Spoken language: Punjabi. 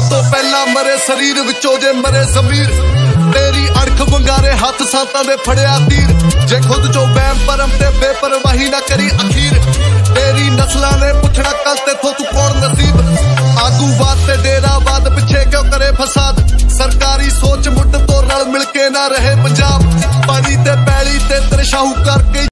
ਤੋਂ ਪਹਿਲਾਂ ਮਰੇ ਸਰੀਰ ਵਿੱਚੋਂ ਜੇ ਮਰੇ ਜ਼ਮੀਰ। ਤੇਰੀ ਅਣਖ ਵੰਗਾਰੇ ਹੱਥ ਸਾਤਾਂ ਦੇ ਫੜਿਆ ਤੀਰ। ਜੇ ਖੁਦ ਚੋਂ ਵਹਿਮ ਭਰਮ ਤੇ ਬੇਪਰਵਾਹੀ ਨਾ ਕਰੀ ਅਖੀਰ। ਤੇਰੀ ਨਸਲਾਂ ਨੇ ਪੁੱਛਣਾ ਕੱਲ ਤੇਥੋਂ ਤੂੰ ਕੌਣ ਨਸੀਬ। ਆਗੂਵਾਦ ਤੇ ਡੇਰਾਵਾਦ ਪਿੱਛੇ ਕਿਉਂ ਕਰੇ ਫਸਾਦ। ਸਰਕਾਰੀ ਸੋਚ ਮੁੱਢ ਤੋਂ ਰਲ ਮਿਲ ਕੇ ਨਾ ਰਹੇ ਪੰਜਾਬ। ਪਾਣੀ ਤੇ ਪੈਲੀ ਤੇ ਤੇਰੇ ਸ਼ਾਹੂਕਾਰ